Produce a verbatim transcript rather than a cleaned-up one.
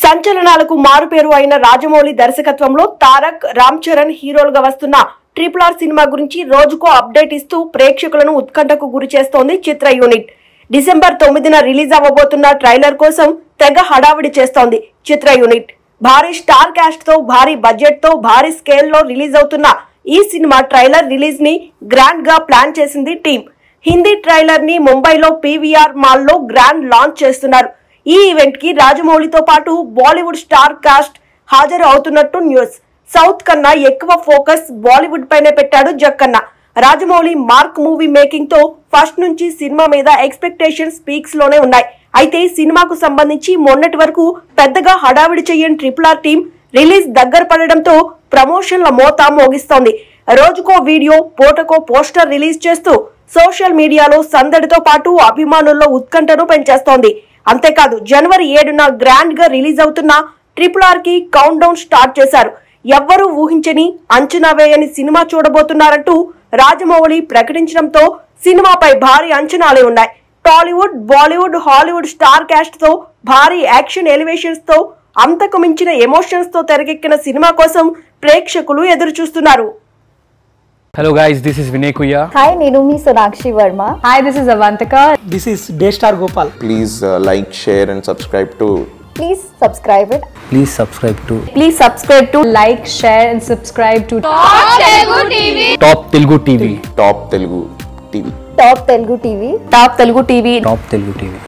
సంచలనాలకు మారుపేరు అయిన రాజమౌళి దర్శకత్వంలో తారక్, రామ్ చరణ్ హీరోలుగా వస్తున్న ట్రిపుల్ ఆర్ సినిమా గురించి రోజుకో అప్డేట్ ఇస్తూ ప్రేక్షకులను ఉత్కంఠకు గురి చేస్తోంది చిత్ర యూనిట్. డిసెంబర్ తొమ్మిదిన రిలీజ్ అవ్వబోతున్న ట్రైలర్ కోసం తెగ హడావిడి చేస్తోంది చిత్ర యూనిట్. భారీ స్టార్ క్యాస్ట్ తో, భారీ బడ్జెట్ తో, భారీ స్కేల్ లో రిలీజ్ అవుతున్న ఈ సినిమా ట్రైలర్ రిలీజ్ ని గ్రాండ్ గా ప్లాన్ చేసింది టీం. హిందీ ట్రైలర్ ని ముంబైలో పీవీఆర్ మాల్ లో గ్రాండ్ లాంచ్ చేస్తున్నారు. ఈ ఈవెంట్ కి రాజమౌళితో పాటు బాలీవుడ్ స్టార్ కాస్ట్ హాజరు అవుతున్నట్టు న్యూస్. సౌత్ కన్నా ఎక్కువ ఫోకస్ బాలీవుడ్ పైనే పెట్టాడు Jakkanna. Rajamouli mark movie making తో ఫస్ట్ నుంచి సినిమా మీద ఎక్స్పెక్టేషన్స్ పీక్స్ లోనే ఉన్నాయి. అయితే సినిమాకు సంబంధించి మొన్నటి వరకు పెద్దగా హడావిడి చేయని ట్రిపుల్ ఆర్ టీం రిలీజ్ దగ్గర పడడంతో ప్రమోషన్ల మోత మోగిస్తోంది. రోజుకో వీడియో, పూటకో పోస్టర్ రిలీజ్ చేస్తూ సోషల్ మీడియాలో సందడితో పాటు అభిమానుల్లో ఉత్కంఠను పెంచేస్తోంది. అంతేకాదు జనవరి ఏడున గ్రాండ్ గా రిలీజ్ అవుతున్న ట్రిపుల్ ఆర్ కి కౌంట్ డౌన్ స్టార్ట్ చేశారు. ఎవ్వరూ ఊహించని, అంచనా వేయని సినిమా చూడబోతున్నారంటూ రాజమౌళి ప్రకటించడంతో సినిమాపై భారీ అంచనాలే ఉన్నాయి. Tollywood, Bollywood, Hollywood star cast తో, భారీ యాక్షన్ ఎలివేషన్స్ తో, అంతకు మించిన ఎమోషన్స్ తో తెరకెక్కిన సినిమా కోసం ప్రేక్షకులు ఎదురు చూస్తున్నారు. Hello guys, this is Vinay Kuya. Hi, Nirumi Sonakshi Verma. Hi, this is Avantika. This is Daystar Gopal. Please uh, like, share and subscribe to Please subscribe it. Please subscribe to Please subscribe to like, share and subscribe to Top Telugu T V. Top Telugu T V. Top Telugu T V. Top Telugu T V. Top Telugu T V. Top Telugu T V.